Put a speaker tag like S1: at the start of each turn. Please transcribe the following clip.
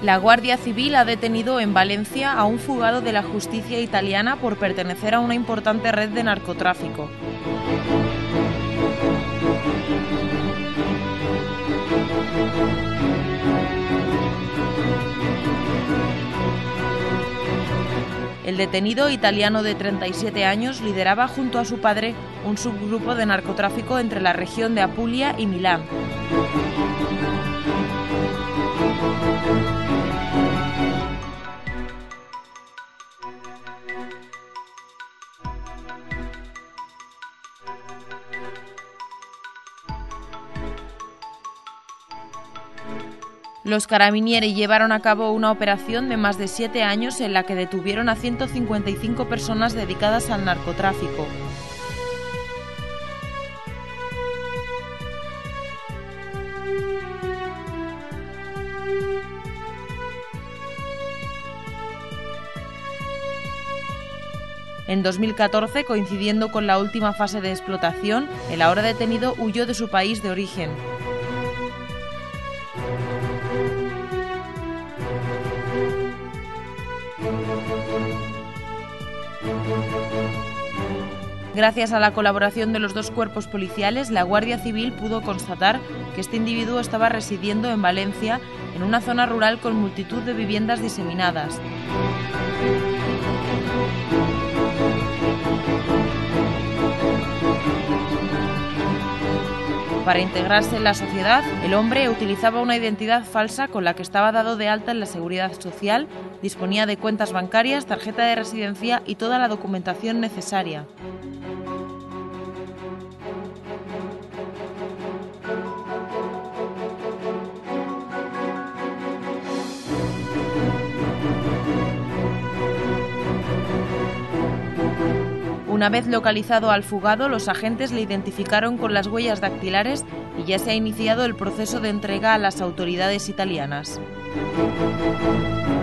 S1: La Guardia Civil ha detenido en Valencia a un fugado de la justicia italiana por pertenecer a una importante red de narcotráfico. El detenido italiano de 37 años lideraba junto a su padre un subgrupo de narcotráfico entre la región de Apulia y Milán. Los Carabinieri llevaron a cabo una operación de más de 7 años en la que detuvieron a 155 personas dedicadas al narcotráfico. En 2014, coincidiendo con la última fase de explotación, el ahora detenido huyó de su país de origen. Gracias a la colaboración de los dos cuerpos policiales, la Guardia Civil pudo constatar que este individuo estaba residiendo en Valencia, en una zona rural con multitud de viviendas diseminadas. Para integrarse en la sociedad, el hombre utilizaba una identidad falsa con la que estaba dado de alta en la Seguridad Social, disponía de cuentas bancarias, tarjeta de residencia y toda la documentación necesaria. Una vez localizado al fugado, los agentes le identificaron con las huellas dactilares y ya se ha iniciado el proceso de entrega a las autoridades italianas.